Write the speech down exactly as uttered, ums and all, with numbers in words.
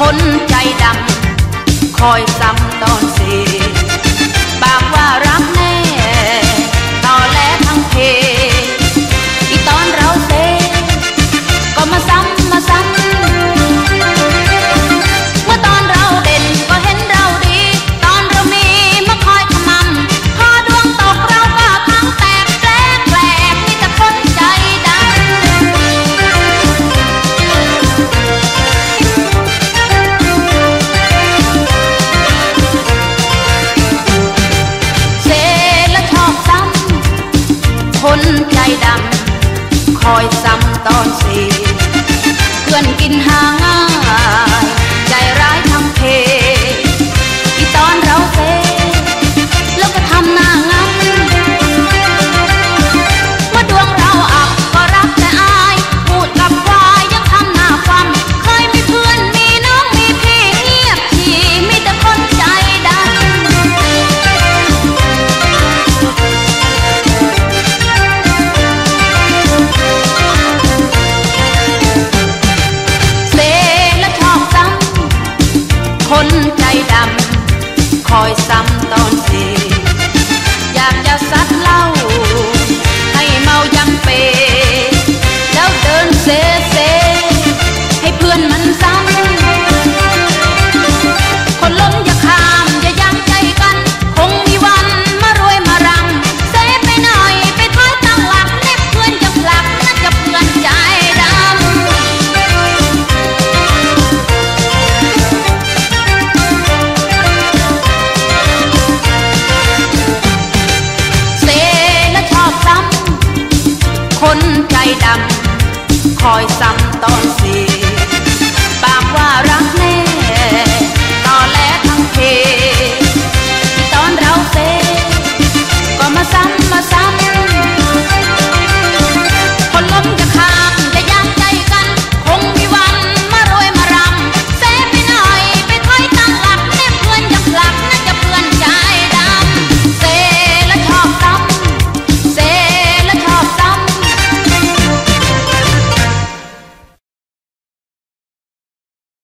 คนใจดำคอยซ้ำตอนสีปากว่ารักแน่ต่อแลทั้งเพอีตอนเราเซก็มาซ้ำมาซ้ำเมื่อตอนเราเด่นก็เห็นเราดีตอนเรามีมาคอยขมำพอดวงตกเราก็ทั้งแตกแปลกแปลกมีแต่คนใจดำเซและชอบซ้ำคนใจดำคอยซ้ำตอนสีเพื่อนกินหาง่ายใจร้ายทำเพอีตอนเราเซแล้วก็ทำหน้างั้นเมื่อดวงเราอับก็รักแต่อายพูดกับควายยังทำหน้าความเคยมีเพื่อนมีน้องมีพี่เงียบฉี่มีแต่คนใจดำคนใจดำคอยซ้ำตอนสีอยากจะซัดเหล้าให้เมายังเปแล้วเดินเซเซให้เพื่อนมันซ้ำคนล้มอย่าข้ามอย่ายั้งใจกันคงมีวันมารวยมารำเซไปหน่อยไปท้ายตั้งหลักเน็บเพื่อนจะผลักนั่นจะเพื่อนใจดำคนใจดำคอยซ้ำตอนสี